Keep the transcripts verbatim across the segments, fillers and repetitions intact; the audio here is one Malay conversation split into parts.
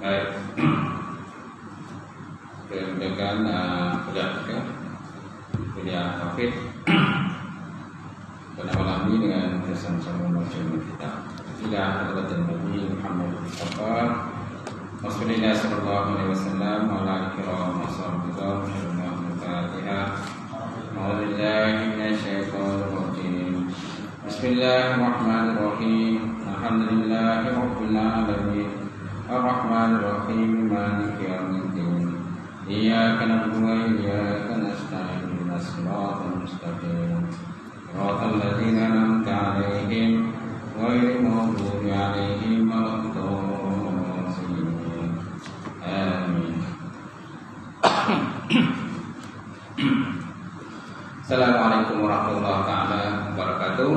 Baik, kita mulakan kuliah kita, kuliah Tauhid pada malam ini dengan bersama-sama membaca kita. Ila hadratin Nabi Muhammad Mustafa Rasulullah sallallahu alaihi wasallam wa ala kiram ashabihi wa Fatihah. A'udzubillahi minasyaitonir rajim. Bismillahirrahmanirrahim. Alhamdulillahi rabbil alamin. Ar-Rahmanir Rahim. Maliki yaumiddin. Iyyaka na'budu wa iyyaka nasta'in. Ihdinas siratal mustaqim. Siratal ladzina an'amta 'alaihim ghairil maghdubi 'alaihim waladdallin. Amin. Assalamualaikum warahmatullahi taala wabarakatuh.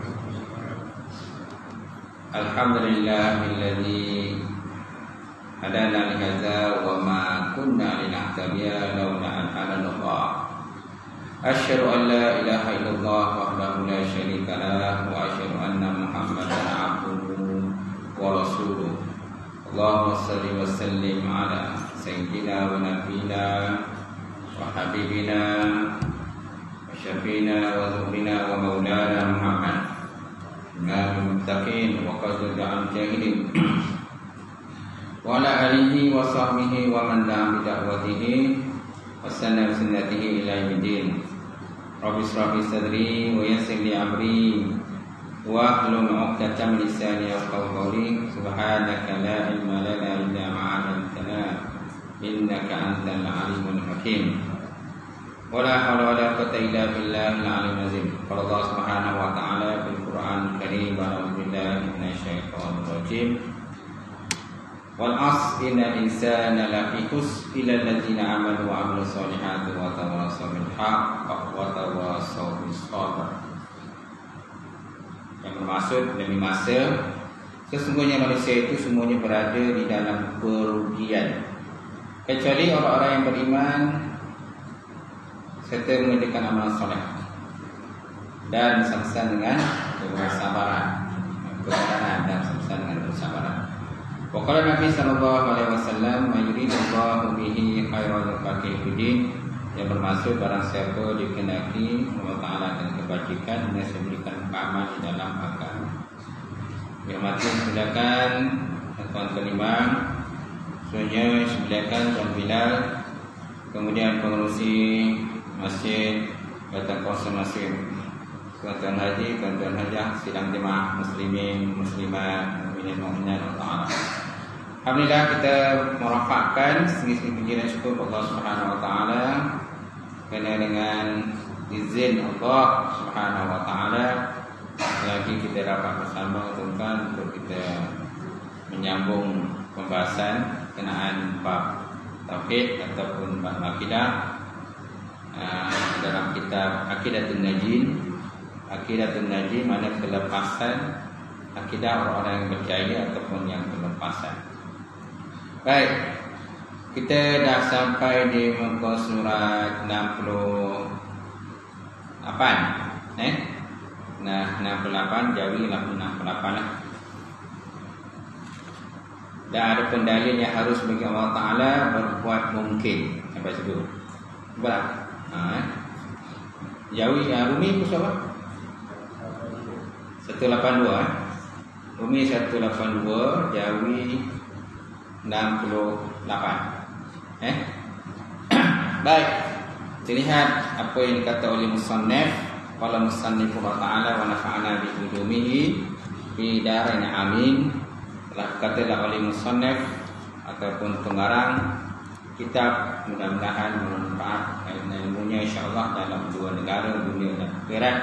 Alhamdulillahilladzi hadana li hadza wa ma kunna linahtadiya laula an hadana Allah. Asyhadu an la ilaha illallah wahdahu la syarika lah wa asyhadu anna Muhammadan abduhu wa rasuluh. Allahumma shalli wa sallim ala sayyidina wa nabiyina wa habibina wa syafiina wa zuhrina wa maulana Muhammad minal muttaqin wa qadil al-jahilin wa ala alihi wa sahbihi wa man da'a bi da'watihi wa sanna bi sunnatihi ila yaumiddin. Rabbi shrah li sadri wa yassir li amri wa hlul 'uqdatam min lisani yafqahu qawli. Subhanaka la ilma lana illa ma 'allamtana innaka antal alimul hakim. Wala haula wala quwwata illa billahil aliyyil azim. Qala Allah subhanahu wa ta'ala fil Qur'anil karim, a'udzu billahi minasyaitonir rajim. Wal 'asri innal insana lafi khusr illa alladziina aamanu wa 'amilus solihati wa tawassaw bil haqqi wa tawassaw bis sabr. Yang bermaksud demi masa sesungguhnya manusia itu semuanya berada di dalam kerugian kecuali orang-orang yang beriman serta mengerjakan amalan soleh dan bersama dengan kesabaran, kesabaran dan bersama dengan kesabaran. Waqala Nabi sallallahu alaihi wasallam, "Mayuridullahu bihi khairan yufaqihu fid-din." Yang bermaksud barang siapa dikehendaki Allah Taala dan kebajikan, dia memberikan pemahaman di dalam agama. Yang mati silakan tuan-tuan imam, semuanya silakan tuan Bilal, kemudian pengurusi masjid, datang kuasa masjid, tuan-tuan haji, tuan-tuan hajah, sidang jemaah muslimin, muslimat, mukminin, mukminat Allah Taala. Alhamdulillah, kita merafakkan segi-segi puji dan syukur Allah Subhanahu wa taala kerana dengan izin Allah Subhanahu wa taala lagi kita dapat bersama tuan-tuan untuk kita menyambung pembahasan kenaan bab tauhid ataupun bab akidah uh, dalam kitab Aqidatul Najin. Aqidatul Najin mana kelepasan akidah orang-orang yang berjaya ataupun yang kelepasan. Baik, kita dah sampai di muka surat enam puluh lapan. Eh? Nah, enam puluh lapan, Jawi enam puluh lapan lah. Dan ada pendalil yang harus bagi Allah Ta'ala berbuat mungkin. Sampai sebut berapa? Ha? Jawi, ya, Rumi itu siapa? seratus lapan puluh dua eh? Rumi seratus lapan puluh dua, Jawi enam puluh lapan. Eh? Baik. Kita lihat apa yang dikata oleh musannif. Qala musannif Allah Ta'ala wa nafa'ana bi ulumihi fi darain amin. Telah katalah oleh musannif ataupun pengarang kitab, mudah-mudahan bermanfaat ilmunya insya-Allah dalam dua negara, dunia dan akhirat.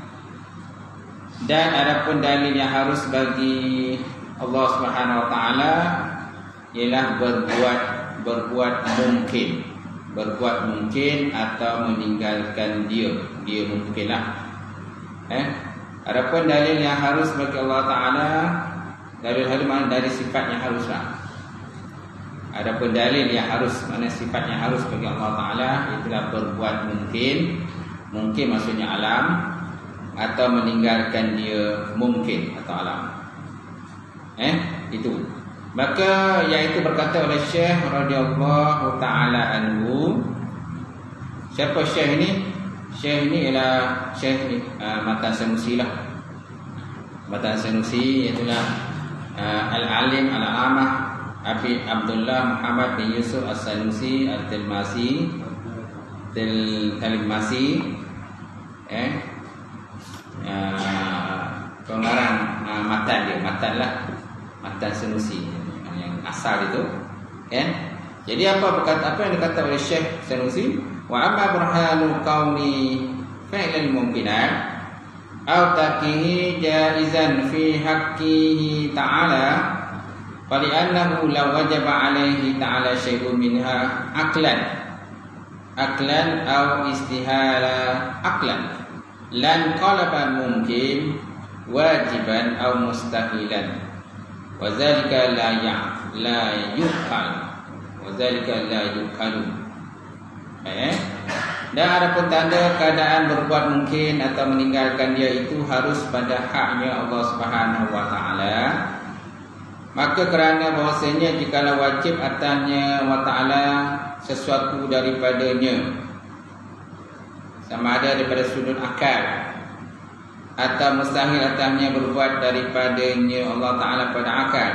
Dan ada pun dalil yang harus bagi Allah Subhanahu wa taala ialah berbuat berbuat mungkin, berbuat mungkin atau meninggalkan dia, dia mungkinlah. Eh, ada pun dalil yang harus bagi Allah Taala, dalil harus mana dari sifatnya haruslah. Ada pun dalil yang harus mana sifatnya harus bagi Allah Taala, itulah berbuat mungkin, mungkin maksudnya alam atau meninggalkan dia mungkin atau alam. Eh, itu. Maka iaitu berkata oleh Syekh radhiyallahu taala anhu. Siapa Syekh ini? Syekh ini ialah Syekh uh, Matan Sanusi lah. Matan Sanusi iaitulah uh, Al-Alim Al-Amah Abi Abdullah Muhammad bin Yusuf As-Sanusi Al-Tilmasi Al-Tilmasi eh uh, pengarang uh, matan dia, matan lah, Matan Sanusi yang asal itu kan. Jadi apa berkata, apa yang dikata oleh Syekh Sanusi, wa amma burhanu qaumi fi'lal mumkinat aw taqihi jaizan fi haqqihi ta'ala fali'annahu law wajaba alaihi ta'ala syai'un minha aqlan aqlan aw istihala aqlan lan qalaba mumkin wajiban aw mustahilan wa zalika la ya la yuqal wa zalika la yuqalu. Eh dan adapun tanda keadaan berbuat mungkin atau meninggalkan dia itu harus pada haknya Allah Subhanahu wa taala. Maka kerana bahwasanya jikalau wajib atasnya wa taala sesuatu daripadanya, sama ada daripada sudut akal atau mustahil atasnya berbuat daripadanya Allah taala pada akal,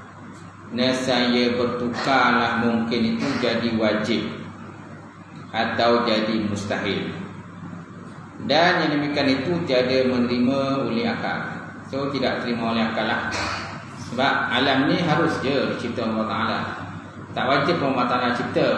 nescaya bertukarlah mungkin itu jadi wajib atau jadi mustahil. Dan yang demikian itu tiada menerima oleh akal. So tidak terima oleh akal lah. Sebab alam ni harus je dicipta Allah Ta'ala. Tak wajib pun Allah Ta'ala cipta.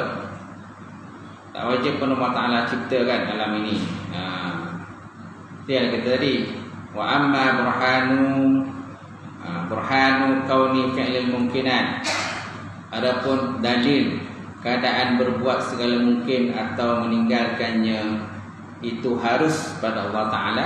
Tak wajib pun Allah Ta'ala cipta kan alam ini. Ha. Itu yang kita tadi. Wa amma burhanu ha, burhanu kauni fi'lil mungkinat. Adapun dalil keadaan berbuat segala mungkin atau meninggalkannya itu harus pada Allah Ta'ala.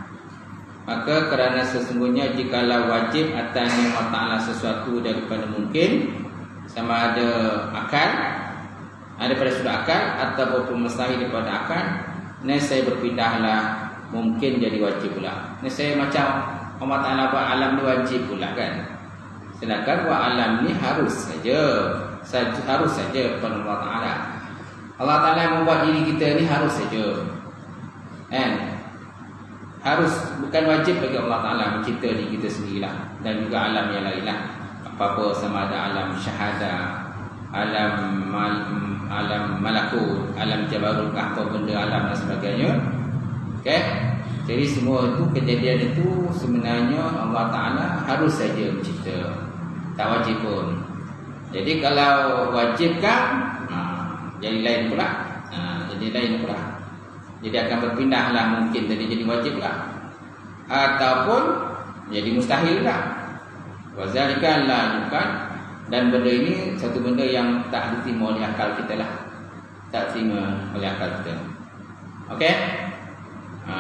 Maka kerana sesungguhnya jikalau wajib atasnya Allah Ta'ala sesuatu daripada mungkin, sama ada akal, ada pada sudut akal ataupun mustahil daripada akal, nescaya berpindahlah mungkin jadi wajib pula. Nescaya macam Allah Ta'ala buat alam ni wajib pula kan. Sedangkan buat alam ni harus saja. Saja, harus saja kepada Allah Ta'ala. Allah Ta'ala membuat diri kita ni harus saja kan? Harus, bukan wajib bagi Allah Ta'ala mencipta diri kita sendirilah. Dan juga alam yang lain lah. Apa-apa sama ada alam syahadah, alam mal, alam malakut, alam jabarut, apa benda alam dan sebagainya. Okay? Jadi semua itu, kejadian itu sebenarnya Allah Ta'ala harus saja mencipta, tak wajib pun. Jadi kalau wajibkan, ha, jadi lain pula. Ha, jadi lain pula. Jadi akan berpindahlah mungkin jadi jadi wajib lah. Ataupun jadi mustahil lah. Wazalika la yukan. Dan benda ini satu benda yang tak diterima oleh akal kita lah. Tak diterima oleh akal kita. Okey? Ha.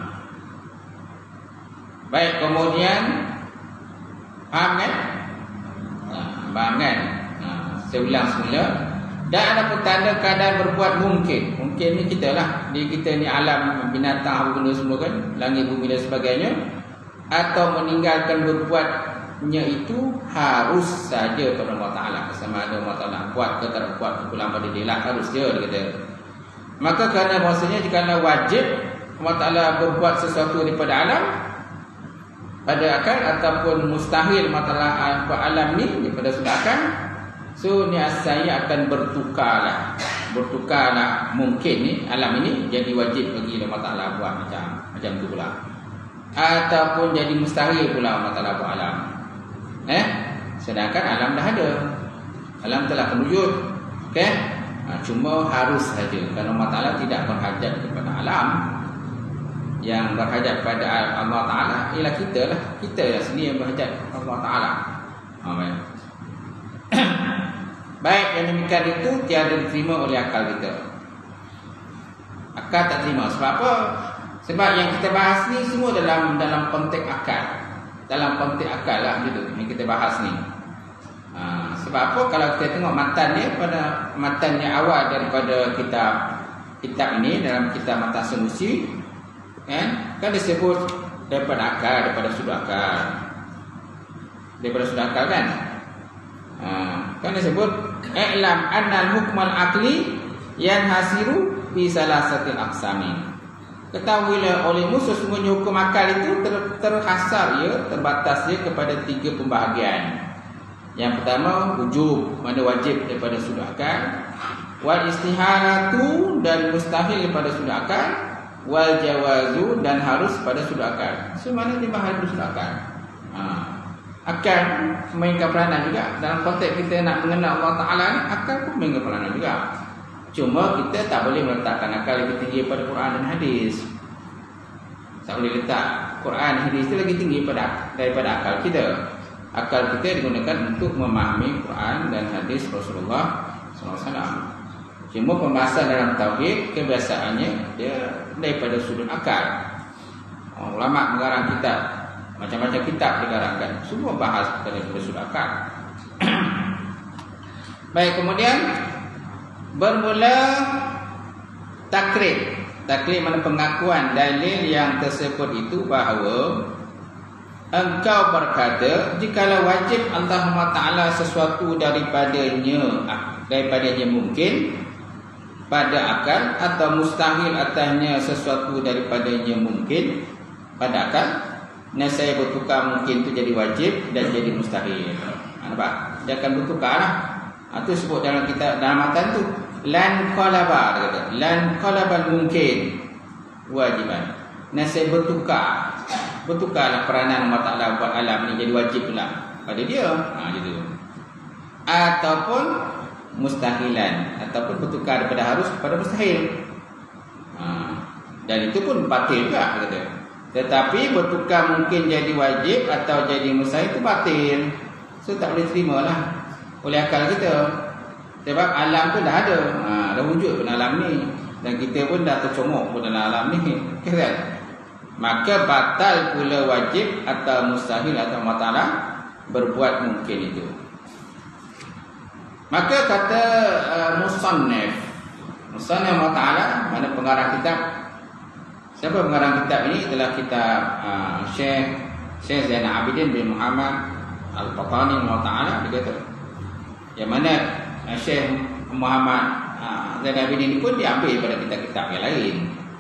Baik, kemudian faham kan? Ha, faham kan? Saya ulang semula. Dan ada petanda keadaan berbuat mungkin. Mungkin ni kita lah. Di kita ni alam binatang, apa benda semua kan, langit, bumi dan sebagainya. Atau meninggalkan berbuatnya itu harus saja pada Allah Ta'ala. Sama ada Allah Ta'ala buat ke tak buat, pulang pada dia lah. Harus je dia kata. Maka kerana bahasanya jika wajib Allah Ta'ala berbuat sesuatu daripada alam, pada akal, ataupun mustahil Allah Ta'ala buat alam ni daripada sudut akal, so ni asalnya akan bertukarlah. Bertukarlah mungkin ni alam ini jadi wajib bagi Allah Ta'ala buat macam macam tu pula. Ataupun jadi mustahil pula Allah Ta'ala buat alam. Eh? Sedangkan alam dah ada. Alam telah terwujud. Okey? Ha, cuma harus saja kerana Allah Ta'ala tidak berhajat kepada alam. Yang berhajat kepada Allah Ta'ala ialah kita lah. Kita lah sendiri yang berhajat Allah Ta'ala. Amin. Baik, yang demikian itu tiada diterima oleh akal kita. Akal tak terima. Sebab apa? Sebab yang kita bahas ni semua dalam dalam konteks akal. Dalam konteks akal lah gitu yang kita bahas ni. Ha, sebab apa? Kalau kita tengok matan dia, pada matan yang awal daripada kitab kitab ini, dalam kitab Matan Sanusi, kan, kan disebut daripada akal, daripada sudut akal. Daripada sudut akal kan? Ha, kan disebut i'lam anna al-hukm al-aqli yanhasiru fi salasatil aqsamin. Ketahuilah olehmu sesungguhnya hukum akal itu ter, terhasar ya, terbatas ya kepada tiga pembahagian. Yang pertama wujub, mana wajib daripada sudut akal, wal istihalatu dan mustahil daripada sudut akal, wal jawazu dan harus pada sudut akal. So mana dia bahas sudut akal? Ha, akal mainkan peranan juga dalam konteks kita nak mengenal Allah Taala ni, akal pun mainkan peranan juga. Cuma kita tak boleh meletakkan akal lebih tinggi daripada Quran dan hadis. Tak boleh letak Quran dan hadis itu lagi tinggi pada, daripada akal kita. Akal kita digunakan untuk memahami Quran dan hadis Rasulullah sallallahu alaihi wasallam. Cuma pembahasan dalam tauhid kebiasaannya dia daripada sudut akal. Ulama mengarang kitab, macam-macam kitab dikarangkan, semua bahas daripada sudut akal. Baik, kemudian bermula takrib. Takrib mana pengakuan dalil yang tersebut itu bahawa engkau berkata jikalau wajib Allah Taala sesuatu daripadanya daripadanya mungkin pada akal, atau mustahil atasnya sesuatu daripadanya mungkin pada akal, nescaya bertukar mungkin itu jadi wajib dan jadi mustahil. Nampak? Dia akan bertukar lah. Itu sebut dalam kitab, dalam matan tu lan qalaba, kata lan qalabal mungkin wajiban, nescaya bertukar. Bertukarlah peranan Allah Ta'ala buat alam ni jadi wajib pula pada dia. Ha, gitu. Ataupun mustahilan, ataupun bertukar daripada harus kepada mustahil. Ha, dan itu pun batil juga, kata. Tetapi bertukar mungkin jadi wajib atau jadi mustahil itu batil. So tak boleh terima lah oleh akal kita. Sebab alam pun dah ada, ha, dah wujud pun alam ni, dan kita pun dah tercomok pun dalam alam ni, kan? Maka batal pula wajib atau mustahil atau Allah Ta'ala berbuat mungkin itu. Maka kata uh, Musannif Musannif Allah Ta'ala, mana pengarang kitab. Siapa pengarang kitab ini? Adalah kitab uh, Syekh Syekh Zainal Abidin bin Muhammad Al-Qahtani Allah Ta'ala. Dia kata, yang mana uh, Syekh Muhammad uh, Zainal Abidin ini pun diambil daripada kitab-kitab yang lain.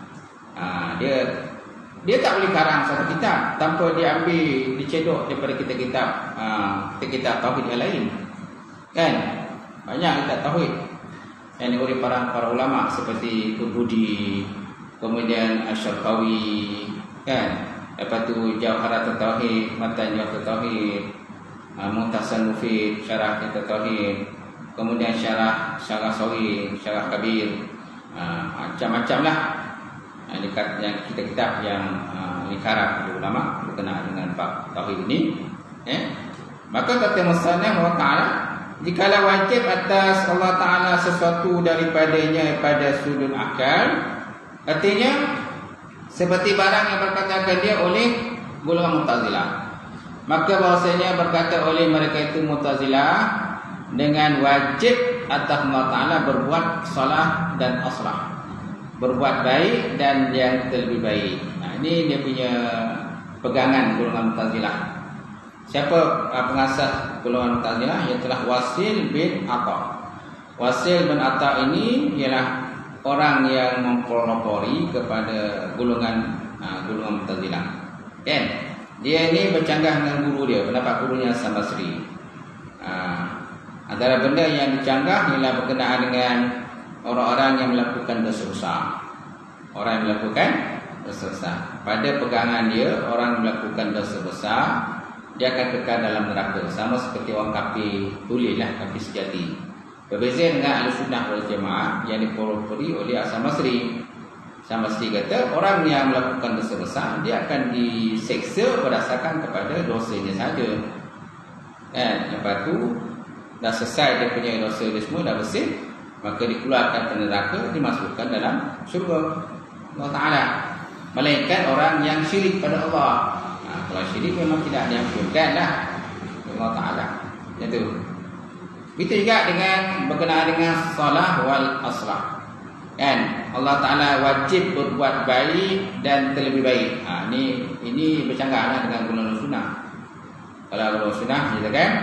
uh, Dia Dia tak boleh karang satu kitab tanpa dia ambil, dicedok daripada kitab-kitab uh, kitab tauhid yang lain. Kan? Banyak kitab tauhid yang diurus para para ulama seperti Qurtubi, kemudian Asy-Syarqawi, kan? Lepas tu Jawharatut Tauhid, Matan Jawharatut Tauhid, uh, Muhtasar Mufid, Syarah Kitab Tauhid, kemudian Syarah Syarah Sawi, Syarah Kabir, uh, macam-macam lah. Dekat yang kitab-kitab yang uh, dikarang oleh ulama berkenaan dengan bab tauhid ini, eh? Maka kata Musannif Allah Ta'ala, jikalau wajib atas Allah Ta'ala sesuatu daripadanya pada sudut akal, artinya seperti barang yang berkatakan dia oleh golongan Mu'tazilah, maka bahasanya berkata oleh mereka itu Mu'tazilah dengan wajib atas Allah Ta'ala berbuat salah dan aslah, berbuat baik dan yang terlebih baik. Nah, ini dia punya pegangan golongan Mu'tazilah. Siapa uh, pengasas golongan Mu'tazilah? Ialah Wasil bin Atha. Wasil bin Atha ini ialah orang yang mempelopori kepada golongan uh, golongan Mu'tazilah. Kan? Dia ini bercanggah dengan guru dia, pendapat gurunya Al-Basri. Uh, antara benda yang dicanggah ialah berkenaan dengan orang-orang yang melakukan dosa besar. Orang yang melakukan dosa besar. Pada pegangan dia, orang yang melakukan dosa besar, dia akan kekal dalam neraka. Sama seperti orang kafir tulis lah, kafir sejati. Berbeza dengan Ahlussunnah wal Jamaah yang dipelopori oleh Al-Basri. Al-Basri kata, orang yang melakukan dosa besar, dia akan diseksa berdasarkan kepada dosanya saja. Dan lepas tu, dah selesai dia punya dosa dia semua, dah bersih, maka dikeluarkan dari neraka, dimasukkan dalam syurga Allah Ta'ala. Melainkan orang yang syirik pada Allah. Nah, kalau syirik memang tidak diampunkan lah Allah Ta'ala. Itu. Begitu juga dengan berkenaan dengan salah wal aslah. Kan? Allah Ta'ala wajib berbuat baik dan terlebih baik. Ha, ini ini bercanggah lah dengan golongan sunnah. Kalau golongan sunnah, kita kan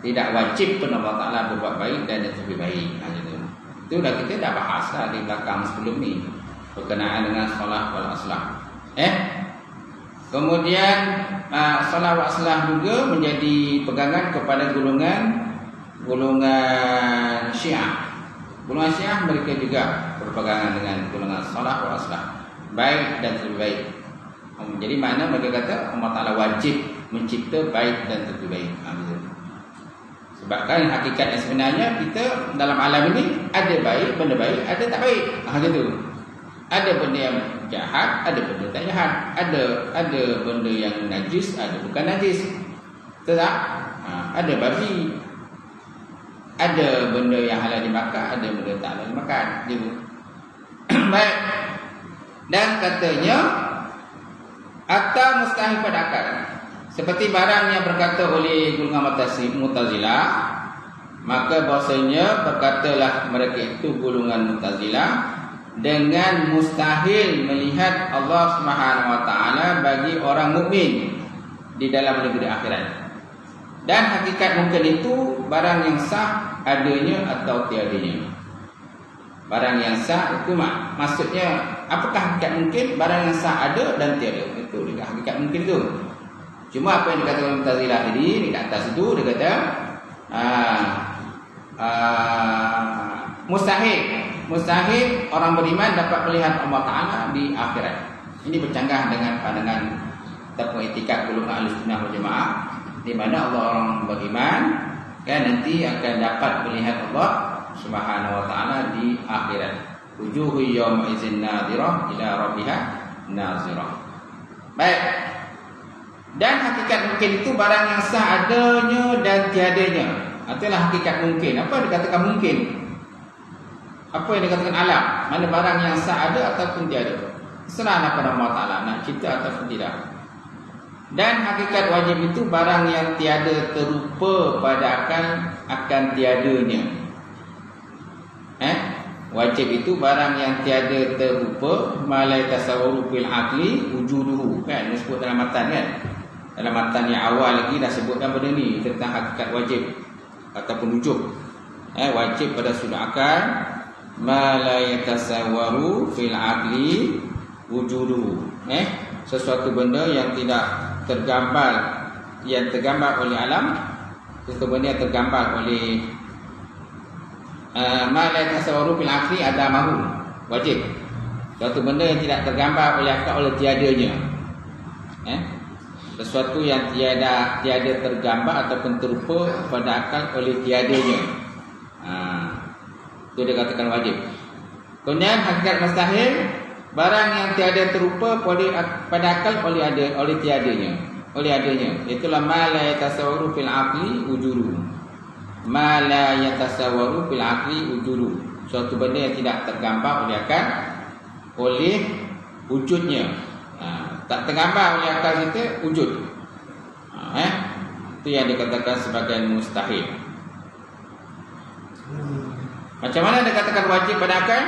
Tidak wajib pun Allah Ta'ala berbuat baik dan yang lebih baik. Ha, gitu. Itu dah kita dah bahas lah di belakang sebelum ni berkenaan dengan solat wal aslah. Eh, kemudian uh, solat wal aslah juga menjadi pegangan kepada golongan golongan Syiah. Golongan Syiah mereka juga berpegangan dengan golongan solat wal aslah, baik dan lebih baik. Jadi mana mereka kata Allah Ta'ala wajib mencipta baik dan lebih baik. Sebabkan hakikat yang sebenarnya kita dalam alam ini ada baik, benda baik, ada tak baik. Ha, gitu. Ada benda yang jahat, ada benda tak jahat. Ada ada benda yang najis, ada bukan najis. Betul tak? Ha, ada babi, ada benda yang halal dimakan, ada benda tak halal dimakan. Gitu. Baik. Dan katanya atau mustahil pada akal. Seperti barang yang berkata oleh golongan Mu'tazilah, maka bahasanya berkatalah mereka itu golongan Mu'tazilah dengan mustahil melihat Allah Subhanahu wa taala bagi orang mukmin di dalam negeri akhirat. Dan hakikat mungkin itu barang yang sah adanya atau tiadanya. Barang yang sah itu mak, maksudnya apakah hakikat mungkin? Barang yang sah ada dan tiada. Itu dia hakikat mungkin itu. Cuma apa yang dikatakan Mu'tazilah tadi di atas itu dia kata aa, aa, mustahil mustahil orang beriman dapat melihat Allah Ta'ala di akhirat. Ini bercanggah dengan pandangan ataupun etikat golongan Ahlussunnah wal Jamaah, di mana Allah orang beriman kan nanti akan dapat melihat Allah Subhanahu wa taala di akhirat. Wujuhu yawma idzin nadhirah ila rabbiha nazirah. Baik. Dan hakikat mungkin itu barang yang sah adanya dan tiadanya. Itulah hakikat mungkin. Apa dikatakan mungkin? Apa yang dikatakan alam? Mana barang yang sah ada ataupun tiada. Serahlah pada Allah Ta'ala nak cipta ataupun tidak. Dan hakikat wajib itu barang yang tiada terupa pada akan akan tiadanya. Eh? Wajib itu barang yang tiada terupa, malai tasawwuru fil aqli wujuduhu. Kan disebut dalam matan kan? Dalam matan yang awal lagi dah sebutkan benda ni tentang hakikat wajib ataupun wujud. Eh, wajib pada sudut akal, malai tasawwuru fil aqli wujuduhu. Eh, sesuatu benda yang tidak tergambar, yang tergambar oleh alam, sesuatu benda yang tergambar oleh uh, malai tasawwuru fil aqli ada mahu wajib. Sesuatu benda yang tidak tergambar oleh akal oleh tiadanya. Eh, sesuatu yang tiada tiada tergambar ataupun terupa pada akal oleh tiadanya. Ha, itu dikatakan wajib. Kemudian hakikat mustahil, barang yang tiada terupa pada akal oleh ada oleh tiadanya, oleh adanya. Itulah ma la yatasawwaru fil aqli wujudu. Ma la yatasawwaru fil aqli wujudu. Suatu benda yang tidak tergambar oleh akal oleh wujudnya. Ha, tak tergambar oleh akal kita wujud. Ha, eh? Itu yang dikatakan sebagai mustahil. Macam mana dikatakan wajib pada akal?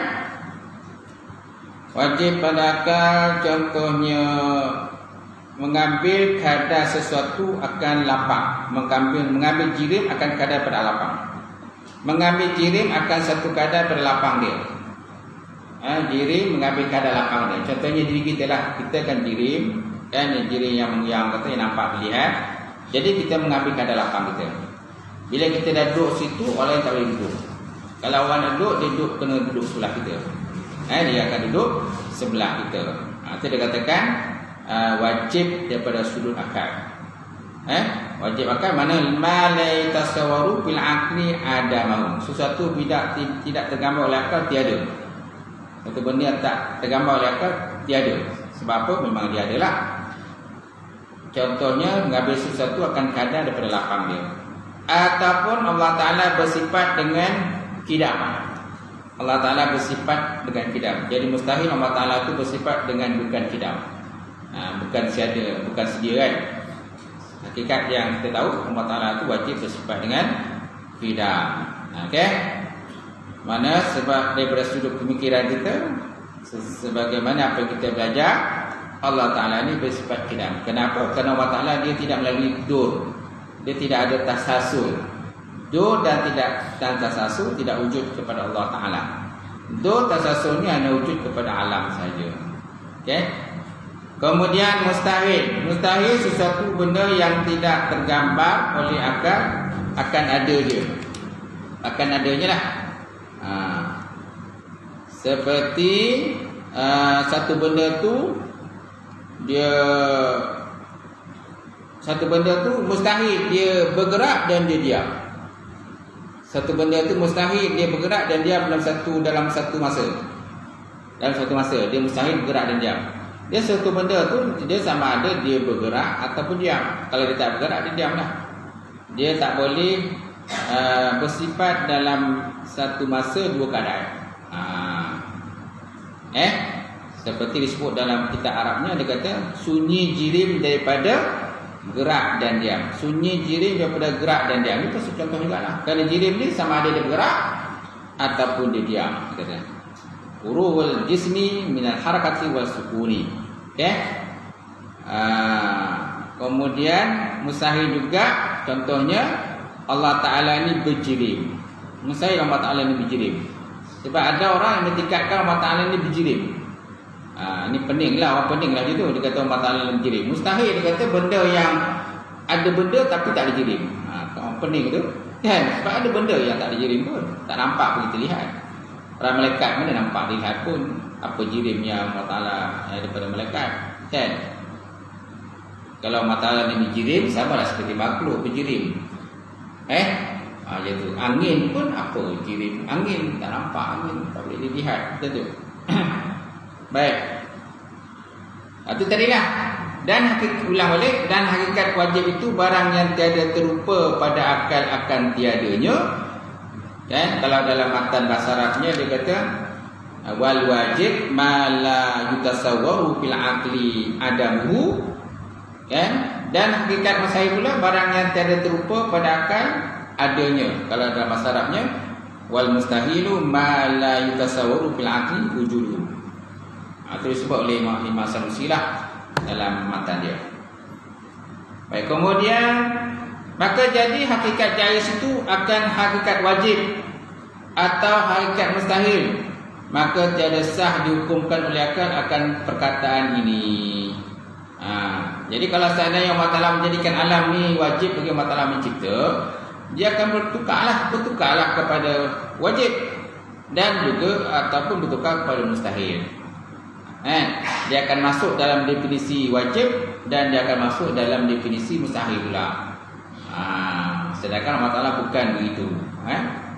Wajib pada akal contohnya mengambil kadar sesuatu akan lapang, mengambil mengambil jirim akan kadar pada lapang. Mengambil jirim akan satu kadar pada lapang dia. Ha, jirim mengambil kadar lapang dia. Contohnya diri kita lah, kita kan jirim, kan jirim yang yang kata yang nampak lihat. Jadi kita mengambil kadar lapang kita. Bila kita dah duduk situ, orang yang tak boleh duduk. Kalau orang nak duduk, dia duduk kena duduk sebelah kita. Eh, dia akan duduk sebelah kita. Ha, itu dia katakan uh, wajib daripada sudut akal. Eh, wajib akal mana malai tasawwaru fil aqli adamahu. Sesuatu tidak tidak tergambar oleh akal tiada. Satu benda yang tak tergambar oleh akal tiada. Sebab apa? Memang dia adalah. Contohnya mengambil sesuatu akan kadar daripada lapang dia. Ataupun Allah Ta'ala bersifat dengan kidam. Allah Ta'ala bersifat dengan kidam. Jadi mustahil Allah Ta'ala itu bersifat dengan bukan kidam. Ha, bukan siada, bukan sedia kan. Hakikat yang kita tahu Allah Ta'ala itu wajib bersifat dengan kidam. Okey. Mana sebab daripada sudut pemikiran kita, sebagaimana apa yang kita belajar, Allah Ta'ala ini bersifat kidam. Kenapa? Kerana Allah Ta'ala dia tidak melalui dur. Dia tidak ada tasasul. Do dan tidak dan tasasul tidak wujud kepada Allah Ta'ala. Do tasasul ni hanya wujud kepada alam saja. Okey. Kemudian mustahil. Mustahil sesuatu benda yang tidak tergambar oleh akal, akan ada je. Akan adanya lah. Ha. Seperti uh, satu benda tu dia satu benda tu mustahil dia bergerak dan dia diam. Satu benda tu mustahil dia bergerak dan diam dalam satu dalam satu masa. Dalam satu masa dia mustahil bergerak dan diam. Dia satu benda tu dia sama ada dia bergerak ataupun diam. Kalau dia tak bergerak dia diam lah. Dia tak boleh uh, bersifat dalam satu masa dua keadaan. Ha. Eh seperti disebut dalam kitab Arabnya, dia kata sunyi jirim daripada gerak dan diam. Sunyi jirim daripada gerak dan diam. Itu contoh juga lah. Kerana jirim ni sama ada dia bergerak ataupun dia diam. Dia kata uruhul jismi minal harakati wal sukuni. Okay. Aa, kemudian mustahil juga contohnya Allah Ta'ala ni berjirim. Mustahil Allah Ta'ala ni berjirim. Sebab ada orang yang mentingkatkan Allah Ta'ala ni berjirim. Ha, ini pening lah, orang pening lah gitu. Dia kata Allah Ta'ala ni berjirim. Mustahil dia kata benda yang ada benda tapi tak ada jirim. Ha, orang pening tu kan? Sebab ada benda yang tak ada jirim pun, tak nampak pun kita lihat. Para malaikat mana nampak dilihat pun apa jirim yang Allah Ta'ala eh, daripada malaikat kan? Kalau Allah Ta'ala ni berjirim, sama lah seperti makhluk berjirim. Eh ha, tu. Angin pun apa jirim? Angin tak nampak, angin tak boleh dilihat. Betul tu. Baik. Itu tadilah. Dan hakikat ulang balik, dan hakikat wajib itu barang yang tiada terupa pada akal akan tiadanya. Kan? Kalau dalam matan bahasa Arabnya dia kata wal wajib ma la yutasawwaru fil aqli adamu. Kan? Dan hakikat mustahil pula barang yang tiada terupa pada akal adanya. Kalau dalam bahasa Arabnya wal mustahilu ma la yutasawwaru fil aqli wujudu. Ha, itu disebut oleh Imam Imam Sanusi lah dalam matan dia. Baik, kemudian maka jadi hakikat jaiz itu akan hakikat wajib atau hakikat mustahil, maka tiada sah dihukumkan oleh akal akan perkataan ini. Ha, jadi kalau seandainya Allah Ta'ala menjadikan alam ni wajib bagi Allah Ta'ala mencipta, dia akan bertukarlah bertukarlah kepada wajib dan juga ataupun bertukar kepada mustahil. Eh, dia akan masuk dalam definisi wajib dan dia akan masuk dalam definisi mustahil pula. Ha, sedangkan Allah Ta'ala bukan begitu. Eh?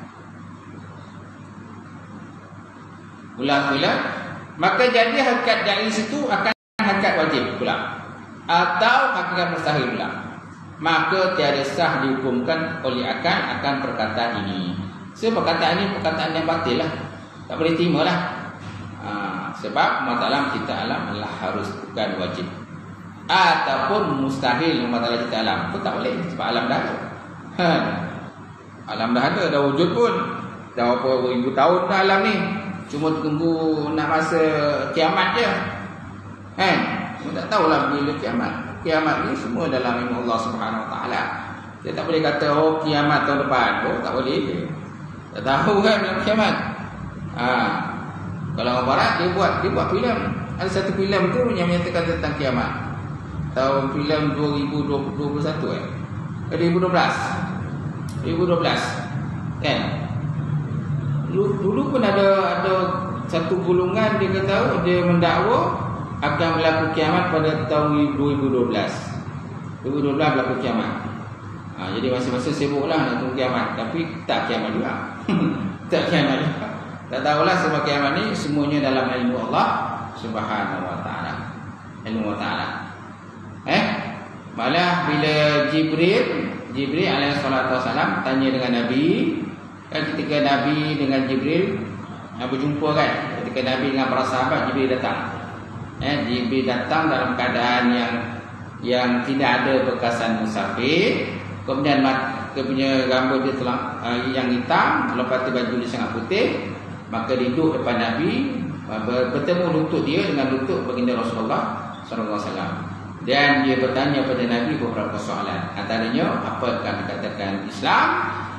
Ulang-ulang. Maka jadi hakikat jaiz itu akan hakikat wajib pula atau hakikat mustahil pula. Maka tiada sah dihukumkan oleh akal akan perkataan ini. So perkataan ini perkataan yang batil lah, tak boleh terima lah. Ha, sebab Allah Ta'ala kita alam adalah harus bukan wajib ataupun mustahil Allah Ta'ala kita alam. Itu tak boleh sebab alam dah ada. Ha, alam dah ada, dah wujud pun dah berapa ribu tahun dah alam ni. Cuma tunggu nak masa kiamat je. Kan? Kita tak tahulah bila kiamat. Kiamat ni semua dalam ilmu Allah Subhanahu Wa Taala. Kita tak boleh kata oh kiamat tahun depan. Oh tak boleh. Tak tahu kan dalam kiamat. Ha, kalau orang barat dia buat dia buat filem. Ada satu filem tu yang menyatakan tentang kiamat. Tahun filem dua ribu dua puluh satu eh. dua ribu dua belas. dua ribu dua belas. Kan? Dulu, dulu pun ada ada satu golongan dia kata dia mendakwa akan berlaku kiamat pada tahun dua ribu dua belas. dua ribu dua belas berlaku kiamat. Ha, jadi masa-masa sibuklah nak tunggu kiamat, tapi tak kiamat juga. Tak kiamat juga. Tak tahulah sebab kiamat ni semuanya dalam ilmu Allah Subhanahu Wa Taala. Ilmu Allah Taala. Eh? Malah bila Jibril Jibril alaihi salatu wasalam tanya dengan Nabi, kan ketika Nabi dengan Jibril nak berjumpa kan, ketika Nabi dengan para sahabat, Jibril datang. Eh, Jibril datang dalam keadaan yang yang tidak ada bekasan musafir. Kemudian dia punya rambut dia telah uh, yang hitam, lepas tu baju dia sangat putih. Maka dia duduk depan Nabi, bertemu lutut dia dengan lutut baginda Rasulullah sallallahu alaihi wasallam. Dan dia bertanya pada Nabi beberapa soalan. Antaranya, apa yang dikatakan Islam?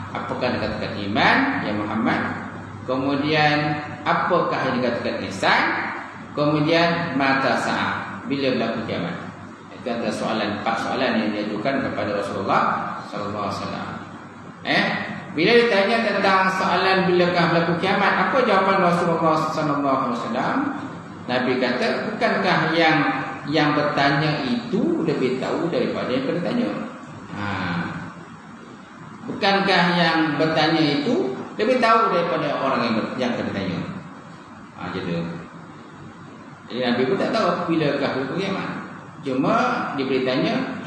Apakah dikatakan iman ya Muhammad? Kemudian apakah yang dikatakan ihsan? Kemudian mata sa'ah, bila berlaku kiamat? Itu antara soalan, empat soalan yang diajukan kepada Rasulullah sallallahu alaihi wasallam. Eh, bila ditanya tentang soalan bilakah berlaku kiamat, apa jawapan Rasulullah sallallahu alaihi wasallam? Nabi kata, bukankah yang yang bertanya itu lebih tahu daripada yang bertanya? Ha. Bukankah yang bertanya itu lebih tahu daripada orang yang yang bertanya? Ha, jadi. Jadi Nabi pun tak tahu bilakah berlaku kiamat. Cuma diberitanya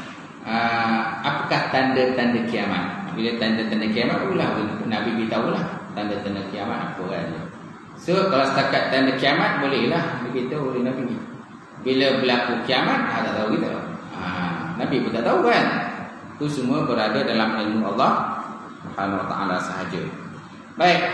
uh, apakah tanda-tanda kiamat. Bila tanda-tanda kiamat pula Nabi beritahulah tanda-tanda kiamat apa kan. So kalau setakat tanda kiamat bolehlah diberitahu oleh Nabi. Bila berlaku kiamat tak tahu kita. Ha, Nabi pun tak tahu kan. Itu semua berada dalam ilmu Allah Subhanahu wa taala sahaja. Baik.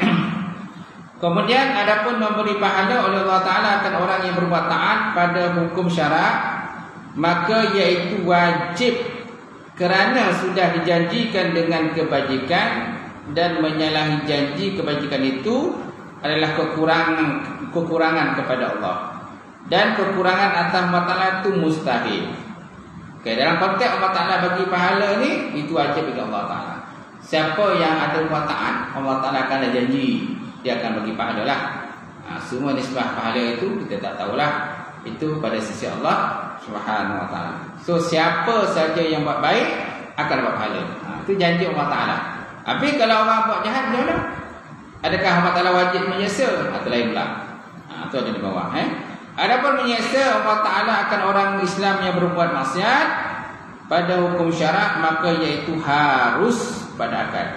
Kemudian adapun memberi pahala oleh Allah Taala akan orang yang berbuat taat pada hukum syarak, maka iaitu wajib kerana sudah dijanjikan dengan kebajikan dan menyalahi janji kebajikan itu adalah kekurangan kekurangan kepada Allah, dan kekurangan atas Allah Taala itu mustahil. Okay, dalam konteks Allah Taala bagi pahala ni itu wajib bagi Allah Taala. Siapa yang ada buat taat, Allah Taala akan ada janji dia akan bagi pahala lah. Ha, semua nisbah pahala itu kita tak tahulah. Itu pada sisi Allah Subhanahu wa taala. So siapa saja yang buat baik akan dapat pahala. Ha, itu janji Allah Taala. Tapi kalau orang buat jahat macam mana? Adakah Allah Taala wajib menyesa? Atau lain pula. Ha, itu ada di bawah eh. Adapun menyesa Allah Taala akan orang Islam yang berbuat maksiat pada hukum syarak, maka iaitu harus pada akad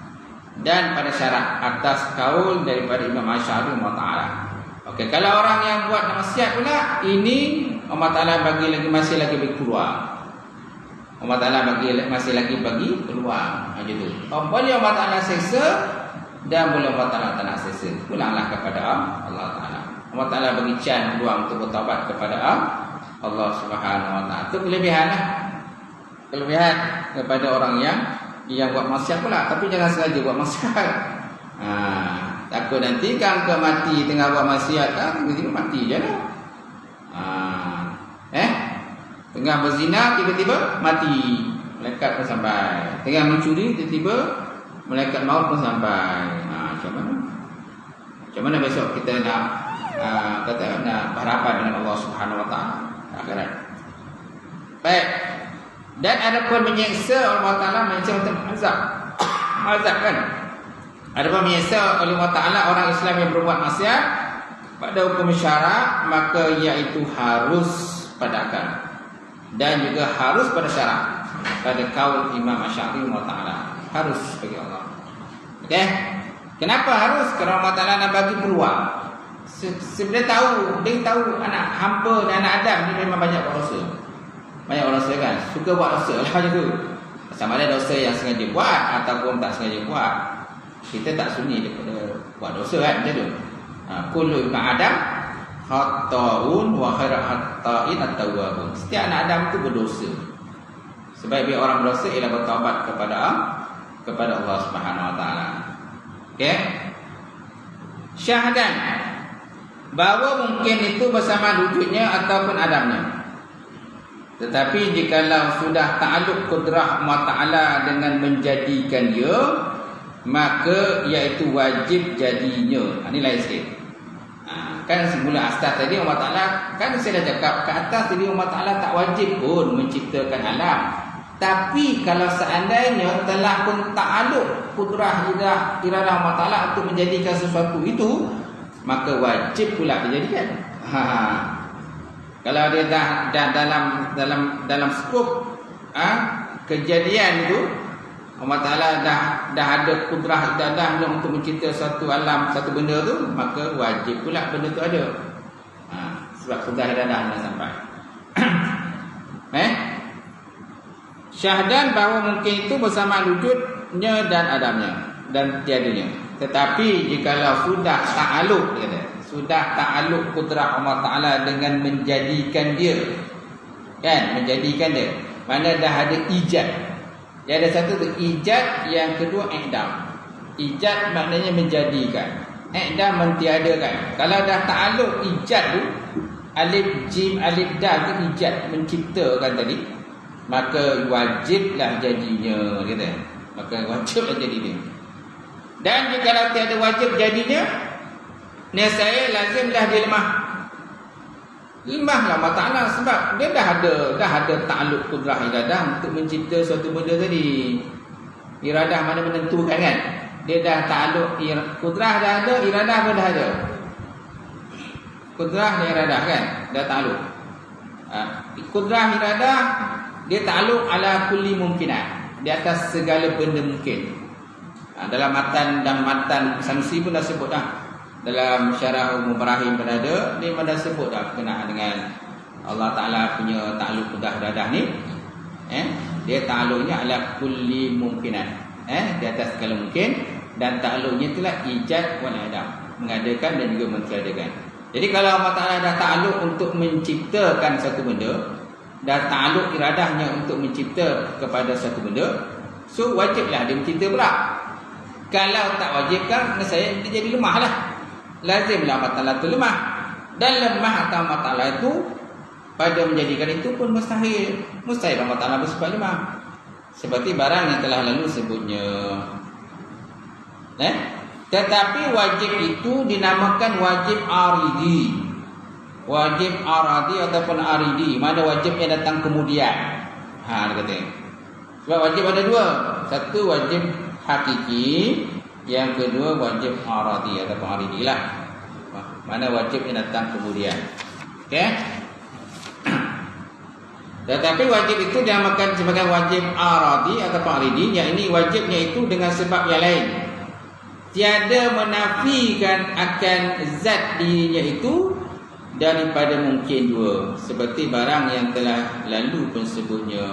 dan pada syarak atas kaul daripada Imam Asy'ari Allah Taala. Okey, kalau orang yang buat maksiat pula, ini Allah Taala bagi lagi masih lagi bagi peluang. Allah Taala bagi masih lagi bagi peluang. Macam tu. Oh, boleh Allah Taala seksa dan boleh Allah Taala tak nak seksa. Pulanglah kepada Allah Taala. Allah Taala bagi chance peluang untuk bertaubat kepada Allah Subhanahu wa taala. Itu kelebihanlah. Kelebihan kepada orang yang yang buat maksiat pula, tapi jangan sengaja buat maksiat. Ha, takut nanti kan ke mati tengah buat maksiat kan, tiba-tiba mati je lah. Ha, eh, tengah berzina tiba-tiba mati, malaikat pun sampai. Tengah mencuri tiba-tiba malaikat maut pun sampai. Ha, macam mana? Macam mana besok kita nak uh, kata nak berhadapan dengan Allah Subhanahu wa taala akhirat. Baik. Dan adapun menyiksa Allah Taala menyiksa macam azab. Azab kan? Adapun menyiksa oleh Allah Taala orang Islam yang berbuat maksiat pada hukum syarak, maka iaitu harus pada akal dan juga harus pada syarak pada kaul Imam Asy'ari Allah Taala. Harus bagi Allah. Okey? Kenapa harus? Kerana Allah Taala nak bagi peluang. Sebenarnya tahu, dia tahu anak hamba dan anak Adam ni memang banyak buat dosa. Banyak orang dosa kan, suka buat dosa lah macam tu. Sama ada dosa yang sengaja buat ataupun tak sengaja buat. Kita tak sunyi daripada buat dosa kan, macam tu. Ha, kullu ibn Adam khata'un wa khairu khata'in at-tawwabun. Setiap anak Adam tu berdosa. Sebaik-baik orang berdosa ialah bertaubat kepada kepada Allah Subhanahu wa taala. Okey. Syahadan bahawa mungkin itu bersama wujudnya ataupun adamnya. Tetapi jikalau sudah ta'aluk kudrah Allah Ta'ala dengan menjadikan dia, maka iaitu wajib jadinya. Ha, ini lain sikit. Ha, kan semula asas tadi Allah Ta'ala, kan saya dah cakap ke atas tadi Allah Ta'ala tak wajib pun menciptakan alam. Tapi kalau seandainya telah pun ta'aluk kudrah iradah Allah Ta'ala untuk menjadikan sesuatu itu, maka wajib pula dijadikan. Ha, kalau dia dah, dah dalam dalam dalam skop ah ha, kejadian itu, Allah Taala dah dah ada kudrah idadahnya untuk mencipta satu alam, satu benda tu, maka wajib pula benda tu ada. Ha, sebab kudrah idadahnya sampai. eh Syahdan bahawa mungkin itu bersama wujudnya dan adamnya dan tiadanya. Tetapi jikalau sudah ta'aluk, dia kata, sudah ta'aluk kudrah Allah Ta'ala dengan menjadikan dia, kan, menjadikan dia, mana dah ada ijad, Dia ada satu tu ijad, yang kedua i'dam. Ijad maknanya menjadikan, i'dam mentiadakan. Kalau dah ta'alluq ijad tu, alif jim alif dal tu ijad, menciptakan tadi, maka wajiblah jadinya, kata. Maka wajiblah jadinya. Dan jika kalau tiada wajib jadinya, nescaya lazimlah dia lemah. Lemahlah Allah Ta'ala sebab dia dah ada dah ada ta'alluq kudrah iradah untuk mencipta suatu benda tadi. Iradah mana menentukan kan? Dia dah ta'alluq kudrah dah ada, iradah pun dah ada. Kudrah dan iradah kan? Dah ta'alluq. Ha, kudrah iradah dia ta'alluq ala kulli mumkinat, di atas segala benda mungkin. Ha, dalam matan dan matan Sanusi pun dah sebut dah. Dalam syarah Umum Ibrahim pun ada, dia pun dah sebut dah berkenaan dengan Allah Ta'ala punya ta'alluq kudrah iradah ni. Eh, dia ta'alluqnya ala kulli mumkinat. Eh, di atas segala mungkin, dan ta'alluqnya itulah ijad wal i'dam, mengadakan dan juga mentiadakan. Jadi kalau Allah Ta'ala dah ta'alluq untuk menciptakan satu benda, dah ta'alluq iradahnya untuk mencipta kepada satu benda, so wajiblah dia mencipta pula. Kalau tak wajibkan, saya dia jadi lemah lah. Lazimlah Allah Ta'ala itu lemah. Dan lemah atau Allah Ta'ala itu pada menjadikan itu pun mustahil. Mustahil Allah Ta'ala bersifat lemah. Seperti barang yang telah lalu sebutnya. Eh? Tetapi wajib itu dinamakan wajib aridi. Wajib aradi ataupun aridi. Mana wajib yang datang kemudian. Ha, dia kata. Sebab wajib ada dua. Satu wajib hakiki, yang kedua wajib aradi ataupun aridi lah. Mana wajib yang datang kemudian. Okey. Tetapi wajib itu dinamakan sebagai wajib aradi ataupun aridi. Yang ini wajibnya itu dengan sebab yang lain. Tiada menafikan akan zat dirinya itu daripada mungkin dua. Seperti barang yang telah lalu pun sebutnya.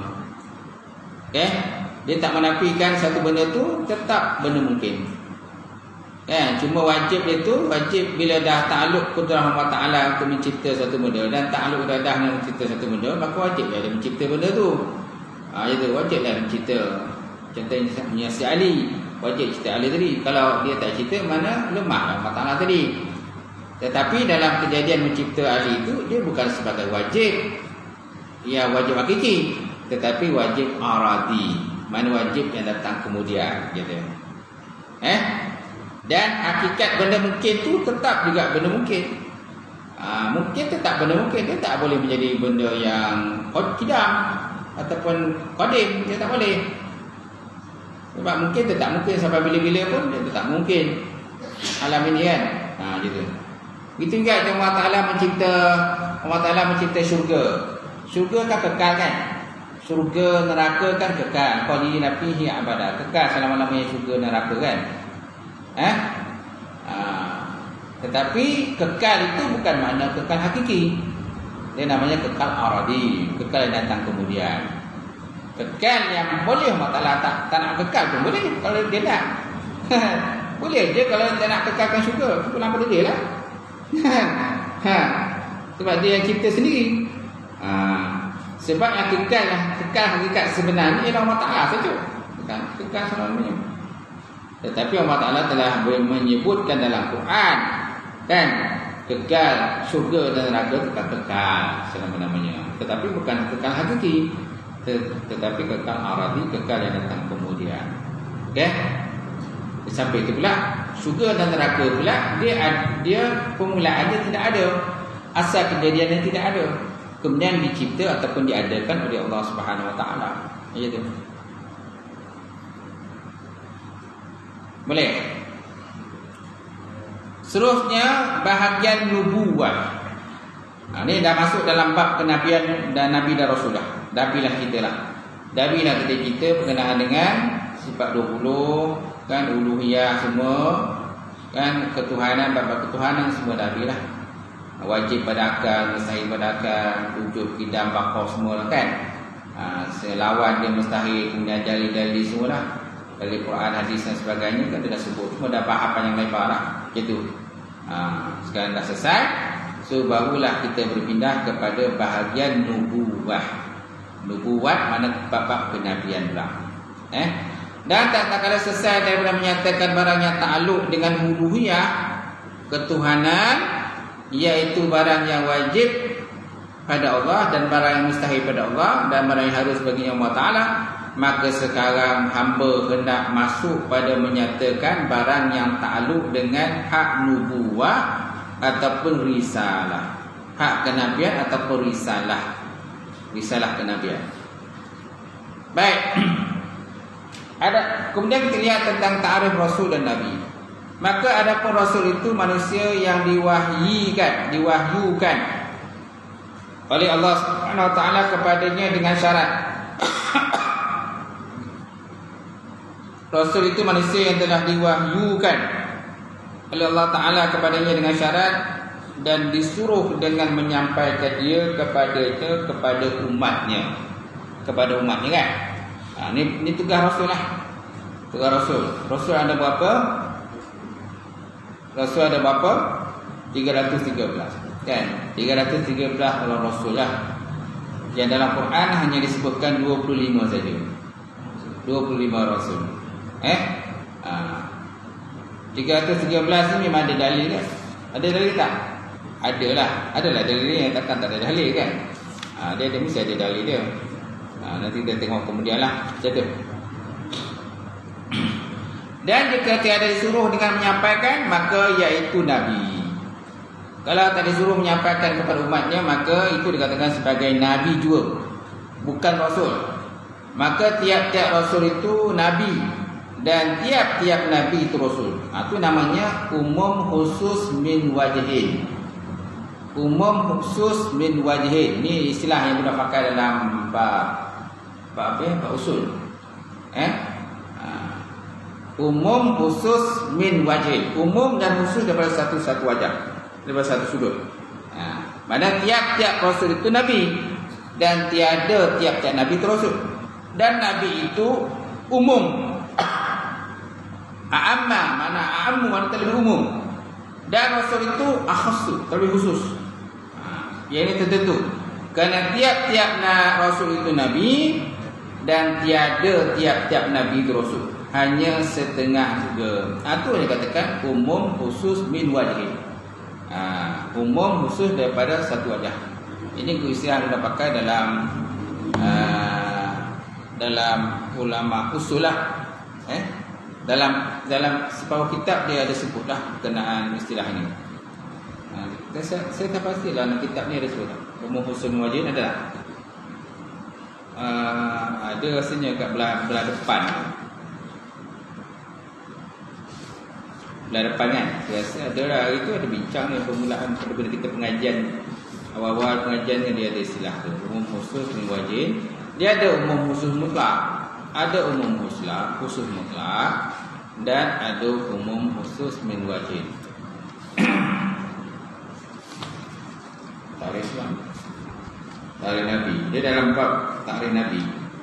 Okay? Dia tak menafikan satu benda tu tetap benda mungkin. Eh, cuma wajib itu wajib bila dah ta'alluq kudrah Allah Ta'ala untuk mencipta satu benda, dan ta'alluq iradah dengan mencipta satu benda, maka wajiblah dia mencipta benda tu. Ha, itu wajiblah mencipta. Contohnya si Ali, wajib cipta Ali tadi. Kalau dia tak cipta, mana lemah Allah Ta'ala tadi. Tetapi dalam kejadian mencipta Ali itu, dia bukan sebagai wajib, ya wajib hakiki, tetapi wajib aradi. Mana wajib yang datang kemudian, gitu. Eh? Dan hakikat benda mungkin tu tetap juga benda mungkin. Ha, mungkin tetap benda mungkin. Dia tak boleh menjadi benda yang qidam ataupun qadim. Dia tak boleh. Sebab mungkin tetap mungkin sampai bila-bila pun dia tetap mungkin. Alam ini kan. Ha, gitu. Begitu juga Allah Ta'ala mencipta Allah Ta'ala mencipta syurga. Syurga kan kekal kan? Syurga neraka kan kekal. Qalilina fihi abada. Kekal selama-lamanya syurga neraka kan? Eh? Ha. Tetapi kekal itu bukan makna kekal hakiki. Dia namanya kekal aradi, kekal yang datang kemudian. Kekal yang boleh Allah Ta'ala tak, tak nak kekal pun boleh kalau dia nak. Boleh je kalau dia nak kekalkan syurga. Itu nama dia lah. Ha. Sebab dia yang cipta sendiri. Ha. Sebab yang kekal lah, kekal hakikat sebenarnya ialah Allah Ta'ala saja. Kekal, kekal selamanya. Tetapi Allah Ta'ala telah menyebutkan dalam Quran, kan, kekal syurga dan neraka tetap kekal selama-lamanya. Tetapi bukan kekal hakiki, tetapi kekal aradi, kekal yang datang kemudian. Okay? Sampai itu pula syurga dan neraka pula dia dia permulaannya tidak ada, asal kejadiannya tidak ada, kemudian dicipta ataupun diadakan oleh Allah Subhanahu Wa Ta'ala. Itu boleh. Seterusnya bahagian nubuwah. Ha, ini dah masuk dalam bab kenabian dan nabi dan rasul dah. Nabi lah kita lah. Nabi lah kita kita berkenaan dengan sifat dua puluh kan, uluhiyah semua kan, ketuhanan, bab ketuhanan semua nabi lah. Wajib pada akal, mustahil pada akal, wujud, kidam, baqah semua lah kan. Ha, selawan dia mustahil, kemudian dalil-dalil semua lah. Dari Quran, hadis dan sebagainya kan dia dah sebut. Semua dah bahapan yang lebar lah. Gitu. Ha, sekarang dah selesai. So barulah kita berpindah kepada bahagian nubuwah. Nubuwah mana bab-bab kenabian pula. Eh, dan tak tak kala selesai daripada menyatakan barang yang takluk dengan uluhiyah ketuhanan, iaitu barang yang wajib pada Allah dan barang yang mustahil pada Allah dan barang yang harus bagi Allah Ta'ala, maka sekarang hamba hendak masuk pada menyatakan barang yang takluk dengan hak nubuwah ataupun risalah, hak kenabian ataupun risalah, risalah kenabian. Baik. Ada, kemudian kita lihat tentang ta'arif Rasul dan Nabi. Maka adapun Rasul itu manusia yang diwahyikan, diwahyukan oleh Allah Subhanahu Wa Taala kepadanya dengan syarat. Rasul itu manusia yang telah diwahyukan oleh Allah Taala kepadanya dengan syarat dan disuruh dengan menyampaikan dia kepadanya kepada umatnya, kepada umatnya kan. Ha, ni, ni tugas Rasul lah. Tugas Rasul. Rasul ada berapa? Rasul ada berapa? tiga ratus tiga belas. Kan? tiga ratus tiga belas orang Rasul lah. Yang dalam Quran hanya disebutkan dua puluh lima saja. dua puluh lima Rasul. Eh? Ha. tiga ratus tiga belas ni memang ada dalil kan? Ada dalil tak? Adalah. Adalah dalil yang takkan tak ada dalil kan? Ha, dia, dia mesti ada dalil dia. Ha, nanti kita tengok kemudian lah. Macam tu. Dan jika tiada disuruh dengan menyampaikan, maka iaitu Nabi. Kalau tak disuruh menyampaikan kepada umatnya, maka itu dikatakan sebagai Nabi juga, bukan Rasul. Maka tiap-tiap Rasul itu Nabi, dan tiap-tiap Nabi itu Rasul. Ha, itu namanya umum khusus min wajhin. Umum khusus min wajhin. Ini istilah yang kita pakai dalam bab Bab apa? Bab usul. Eh? Ha. Umum khusus min wajib. Umum dan khusus daripada satu-satu wajah, daripada satu sudut. Ha. Mana tiap-tiap Rasul itu Nabi, dan tiada tiap-tiap Nabi itu Rasul. Dan Nabi itu umum. A'amma, mana a'ammu, mana terlebih umum. Dan Rasul itu akhassu, terlebih khusus. Ha. Yang ini tertentu. Kerana tiap-tiap Rasul itu Nabi, dan tiada tiap-tiap Nabi itu Rasul, hanya setengah juga. Itu yang dikatakan umum khusus min wajib. Ha, umum khusus daripada satu wajah. Ini istilah yang kita pakai dalam uh, dalam ulama usul lah. Eh? Dalam dalam separuh kitab dia ada sebutlah berkenaan istilah ini. Ha, saya, saya tak pastilah dalam kitab ni ada sebut tak? Umum khusus min wajib ada tak? Uh, ada rasanya kat belah, belah depan. Belah depan kan. Biasa ada lah. Itu ada bincang ni permulaan pada kita pengajian. Awal-awal pengajian kan dia ada istilah tu, umum khusus min wajib. Dia ada umum khusus mutlak, ada umum khusus khusus mutlak, dan ada umum khusus min wajib. Tarikh lah. Tarikh Nabi. Dia dalam bab tarikh Nabi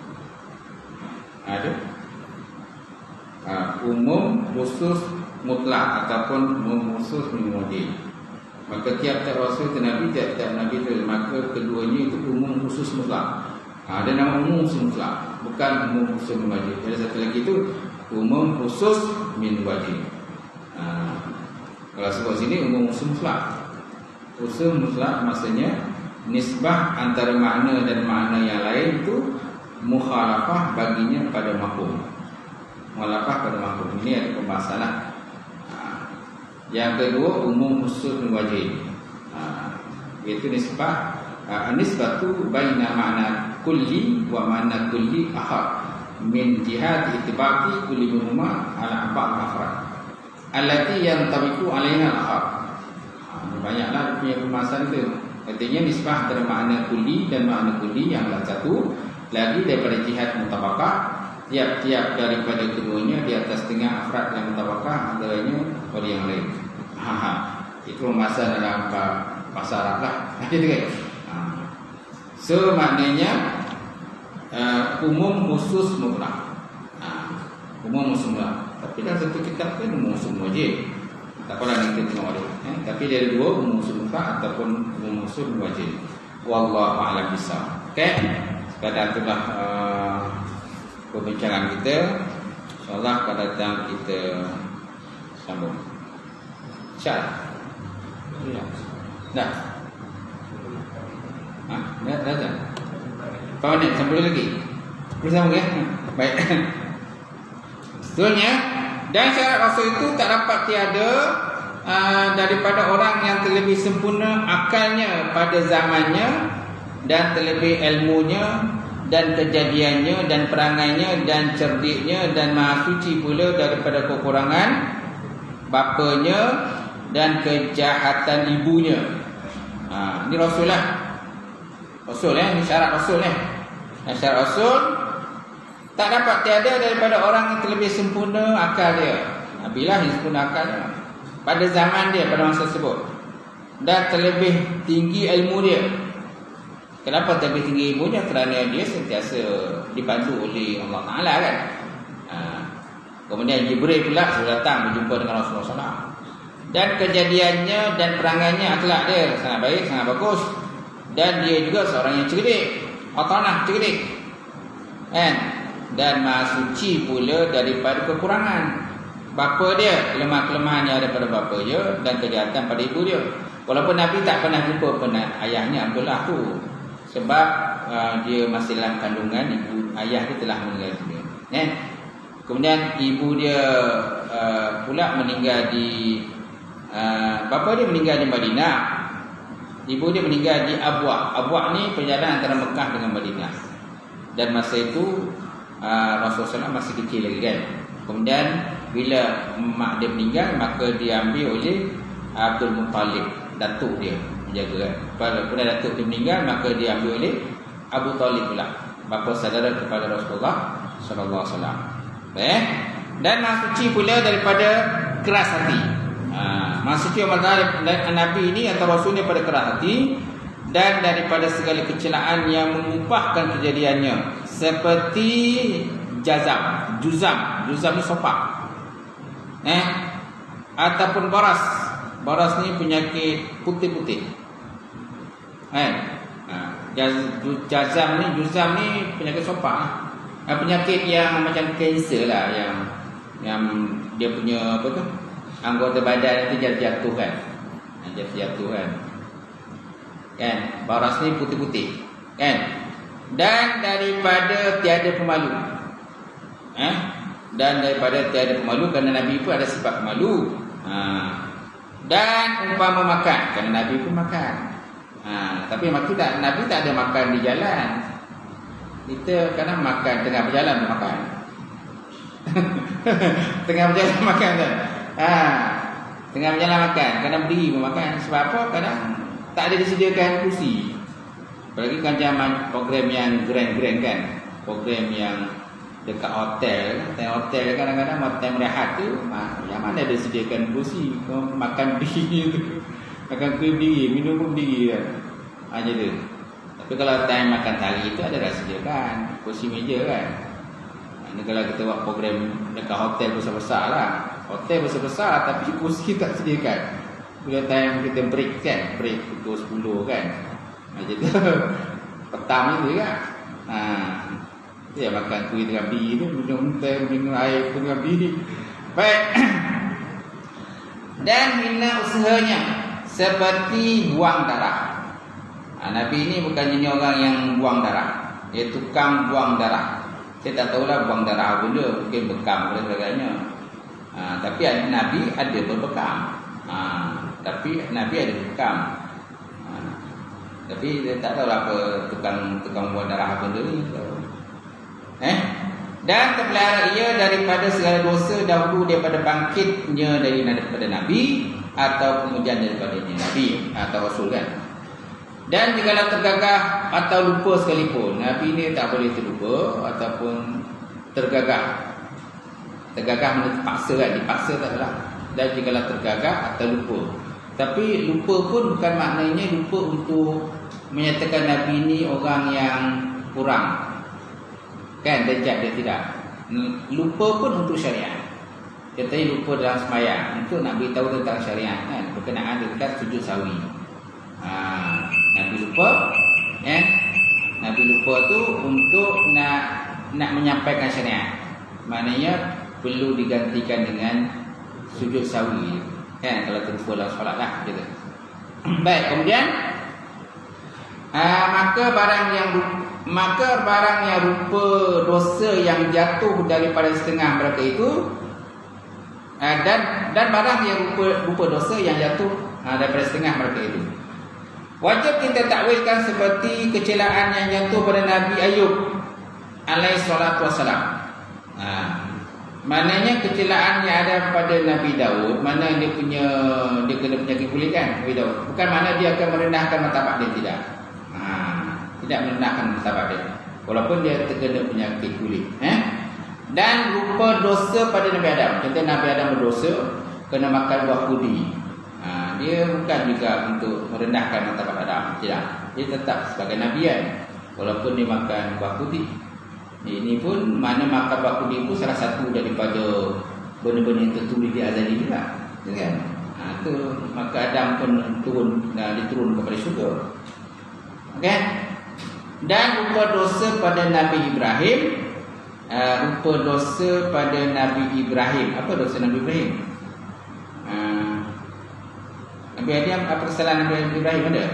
ada uh, umum khusus mutlak ataupun umum khusus min wajib. Maka tiap-tiap Rasul dan Nabi, tiap-tiap Nabi itu, maka keduanya itu umum khusus mutlak. Ha, ada nama umum khusus mutlak, bukan umum khusus min wajib. Ada satu lagi itu umum khusus min wajib. Ha, kalau sebut sini umum khusus mutlak. Khusus mutlak maksudnya nisbah antara makna dan makna yang lain itu mukhalafah baginya pada mafhum. Mukhalafah pada mafhum. Ini ada pembahasan lah. Yang kedua umum khusus min wajib. Ha, iaitu nisbah uh, nisbatu baina makna kulli wa makna kulli akhar min jihad itibaqi kulli minhuma ala ba'd afrad allati yantabiqu 'alaiha al-akhar. Ha, banyaklah punya pembahasan itu. Artinya nisbah antara makna kulli dan makna kulli yang satu lagi daripada jihad mutabaqah. Tiap-tiap daripada keduanya di atas tengah afrad yang mutabaqah antaranya pada yang lain. Ha, ha. Itu masa dalam bahasa Arab lah. Ha. So maknanya uh, umum khusus mutlak. Ha. Umum khusus mutlak. Tapi dalam satu kitab kan umum khusus wajib. Tak apalah nanti tengok ada. Eh? Tapi dia ada dua, umum khusus mutlak ataupun umum khusus wajib. Wallahu a'lam bishawab. Okey. Sekadar itulah uh, perbincangan kita. InsyaAllah akan datang kita sambung. InsyaAllah. Dah. Ha? Dah, dah, dah. Berapa minit? Sambung lagi? Boleh sambung ya? Baik. Seterusnya, dan syarat rasul itu tak dapat tiada uh, daripada orang yang terlebih sempurna akalnya pada zamannya, dan terlebih ilmunya dan kejadiannya dan perangainya dan cerdiknya, dan maha suci pula daripada kekurangan bapanya dan kejahatan ibunya. Ha, ini rasul lah. Rasul eh, ini syarat rasul eh. Dan syarat rasul tak dapat tiada daripada orang yang terlebih sempurna akal dia. Nabi lah yang sempurna akalnya pada zaman dia, pada masa tersebut, dan terlebih tinggi ilmu dia. Kenapa terlebih tinggi ilmunya? Kerana dia sentiasa dibantu oleh Allah Ta'ala kan. Ha. Kemudian Jibril pula sudah datang berjumpa dengan Rasulullah sallallahu alaihi wasallam. Dan kejadiannya dan perangainya, akhlak dia sangat baik, sangat bagus. Dan dia juga seorang yang cerdik, atanah cerdik kan? Dan maha suci pula daripada kekurangan bapa dia, kelemahan-kelemahannya daripada bapa dia, dan kejahatan pada ibu dia. Walaupun Nabi tak pernah jumpa pernah ayahnya Abdullah tu, sebab uh, dia masih dalam kandungan, ibu ayah dia telah meninggal dunia kan? Kemudian ibu dia uh, pula meninggal di uh, bapa dia meninggal di Madinah, ibu dia meninggal di Abwa. Abwa ni perjalanan antara Mekah dengan Madinah. Dan masa itu uh, Rasulullah sallallahu alaihi wasallam masih kecil lagi kan. Kemudian bila mak dia meninggal, maka diambil oleh Abdul Muttalib, datuk dia menjaga kan. Pada datuk dia meninggal, maka diambil oleh Abu Talib pula, bapa saudara kepada Rasulullah sallallahu alaihi wasallam. Baik. Dan maha suci pula daripada keras hati. Ha, maha suci Allah dan Nabi ini atau Rasul ni pada keras hati, dan daripada segala kecelaan yang mengumpahkan kejadiannya, seperti jazam, juzam, juzam ni sopak, eh, ataupun baras. Baras ni penyakit putih-putih, eh, jaz, jazam ni, juzam ni penyakit sopak, eh, penyakit yang macam kanser lah, yang yang dia punya apa tu, anggota badan itu jatuh kan, jatuh kan, kan. Baras ni putih-putih kan. Dan daripada tiada pemalu, eh? Dan daripada tiada pemalu, kerana Nabi pun ada sifat pemalu. Ha. Dan umpama makan, kerana Nabi pun makan. Ha. Tapi Nabi tak, Nabi tak ada makan di jalan. Kita kadang makan tengah berjalan makan. Tengah berjalan makan kan. Ha. Tengah berjalan makan, kadang berdiri makan. Sebab apa? Kadang tak ada disediakan kursi. Apalagi kan zaman program yang grand-grand kan, program yang dekat hotel. Hotel kadang-kadang hotel merehat tu, yang mana ada sediakan kursi, makan berdiri tu, makan kuih berdiri, minum pun berdiri kan. Ha, jadi. Tapi kalau time makan tali tu ada dah sediakan kursi meja kan. Ini kalau kita buat program dekat hotel besar-besar lah, hotel besar-besar tapi kursi tak sediakan. Bila time kita break kan, break pukul sepuluh kan. Ha, jadi petang ni kan. Ha, dia makan kuih dengan biri tu, minum teh, minum air pun dengan biri. Baik. Dan hina usahanya seperti buang darah. Ha, Nabi ini bukan jenis orang yang buang darah, dia tukang buang darah. Saya tak tahulah buang darah apa benda, mungkin bekam dan sebagainya. Ha, tapi Nabi ada berbekam. Ha, tapi Nabi ada berbekam. Ha, tapi dia tak tahu apa tukang tukang buang darah apa benda ni. Eh? Dan terpelihara ia daripada segala dosa dahulu daripada bangkitnya dari daripada Nabi atau kemudian daripada Nabi atau Rasul kan. Dan jikalau tergagah atau lupa sekalipun, Nabi ini tak boleh terlupa ataupun tergagah. Tergagah mana terpaksa kan, dipaksa tak adalah. Dan jikalau tergagah atau lupa. Tapi lupa pun bukan maknanya lupa untuk menyatakan Nabi ini orang yang kurang. Kan, dajjal dia tidak. Lupa pun untuk syariat. Contohnya lupa dalam sembahyang, untuk nak beritahu tentang syariat kan, berkenaan dengan sujud sawi. Ha, Nabi lupa, eh? Nabi lupa tu untuk nak nak menyampaikan syariat. Maknanya perlu digantikan dengan sujud sawi, kan, kalau terlupa dalam solat lah gitu. Baik, kemudian aa, maka barang yang maka barang yang rupa dosa yang jatuh daripada setengah mereka itu aa, dan dan barang yang rupa rupa dosa yang jatuh aa, daripada setengah mereka itu wajib kita takwilkan seperti kecelaan yang jatuh pada Nabi Ayub alaihi salatu wassalam. Nah, maknanya kecelaan yang ada pada Nabi Daud, mana dia punya dia kena penyakit kulit kan, Nabi Daud. Bukan mana dia akan merendahkan martabat dia, tidak. Ha, tidak merendahkan martabat dia, walaupun dia terkena penyakit kulit. Eh? Dan rupa dosa pada Nabi Adam. Contoh Nabi Adam berdosa kena makan buah kudi. Ha, dia bukan juga untuk merendahkan martabat Adam, tidak. Dia tetap sebagai Nabi kan, walaupun dia makan buah kudi. Ini pun mana makan buah kudi pun salah satu daripada benda-benda yang tertulis di azali juga, kan? Ha, tu maka Adam pun turun, dah diturun kepada syurga. Okey. Dan rupa dosa pada Nabi Ibrahim, uh, rupa dosa pada Nabi Ibrahim. Apa dosa Nabi Ibrahim? Uh, Nabi Adam, apa kesalahan Nabi Ibrahim ada?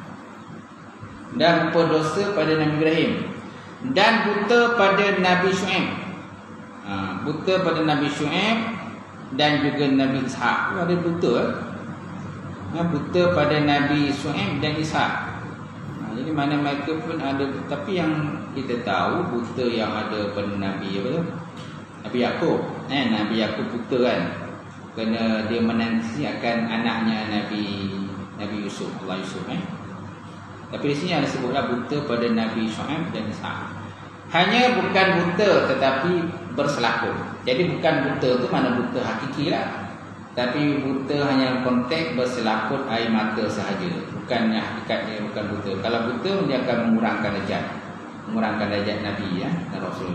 Dan rupa dosa pada Nabi Ibrahim. Dan buta pada Nabi Syuaib, ha, buta pada Nabi Syuaib dan juga Nabi Ishak. Ada buta, ha, buta pada Nabi Syuaib dan Ishak. Ha, jadi mana mereka pun ada. Tapi yang kita tahu buta yang ada pada Nabi apa tu? Nabi Yakub. Eh, Nabi Yakub buta kan, kerana dia menantikan anaknya Nabi Nabi Yusuf, Allah Yusuf. Eh. Tapi di sini ada sebutlah buta pada Nabi Syuaib dan Ishak. Hanya bukan buta tetapi berselaput. Jadi bukan buta tu mana buta hakiki lah, tapi buta hanya konteks berselaput air mata sahaja. Bukannya hakikatnya bukan buta. Kalau buta dia akan mengurangkan darjat, mengurangkan darjat Nabi ya, dan Rasul.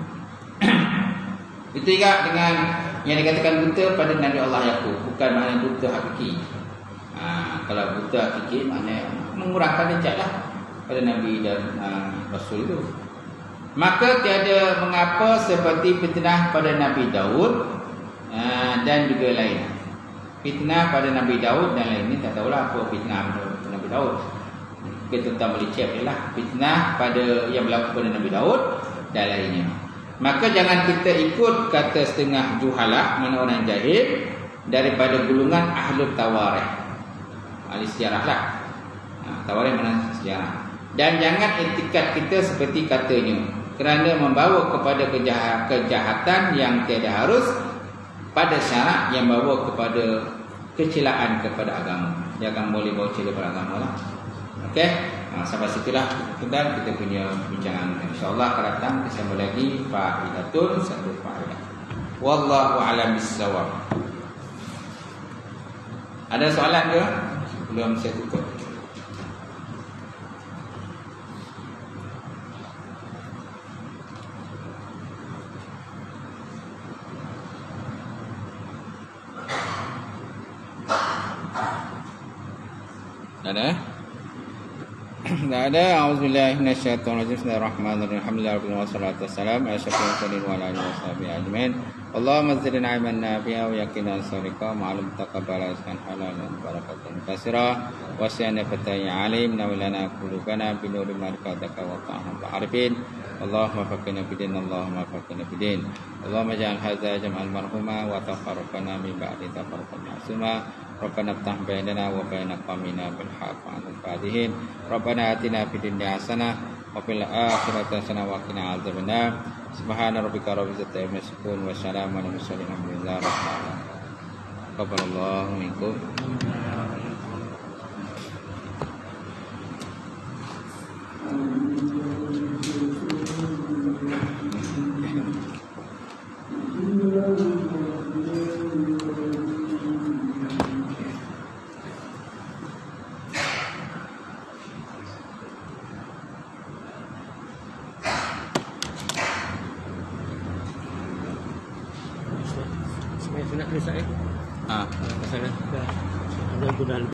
Itu juga dengan yang dikatakan buta pada Nabi Allah Yakub, bukan maknanya buta hakiki. Ha, kalau buta hakiki maknanya mengurangkan darjat lah pada Nabi dan uh, Rasul itu. Maka tiada mengapa seperti fitnah pada Nabi Daud uh, dan juga lain. Fitnah pada Nabi Daud dan lain, ini tak tahulah apa fitnah pada Nabi Daud. Kita tak boleh cek je lah fitnah pada yang berlaku pada Nabi Daud dan lainnya. Maka jangan kita ikut kata setengah juhalah, mana orang jahil, daripada golongan ahlul tawarikh, ahli sejarah lah. Nah, tawarikh mana sejarah. Dan jangan etikat kita seperti katanya, kerana membawa kepada kejahat, kejahatan yang tiada harus pada syarat yang bawa kepada kecelaan kepada agama. Dia akan boleh bawa celah kepada agama lah. Okey, nah, sampai situlah kita kita punya bincangan. InsyaAllah akan datang kita sambung lagi fa'idatun satu fa'idah. Wallahu a'lam bissawab. Ada soalan ke? Sebelum saya tutup. Ada? Tak ada. Auzubillahi minasyaitonir rajim. Bismillahirrahmanirrahim. Alhamdulillahirabbil alamin wassalatu wassalamu ala asyrafil mursalin wa ala alihi washabihi ajmain. Allahumma zidna ilman nafi'a wa yaqinan sadiqa ma'lum taqabbala rizqan halalan barakatan katsira wa siyana fatay alim nawlana qulubana bi nuri ma'rifatika wa ta'am arifin. Allahumma faqqina bidin Allahumma faqqina bidin. Allahumma ja'al hadza jam'al marhuma wa tafarraqana min ba'di tafarraqan ma'suma. Rabbana iftah bainana wa baina qaumina bil haqqi wa antal fatihin. Rabbana atina fid dunya hasanah wa fil akhirati hasanah wa qina adzabannar. Subhana rabbika rabbil izzati amma yasifun wa salamun alal mursalin walhamdulillahi rabbil alamin. Taqabbalallahu minkum. Saya nak tulis saya. Ah, Pasal dah. Dah dah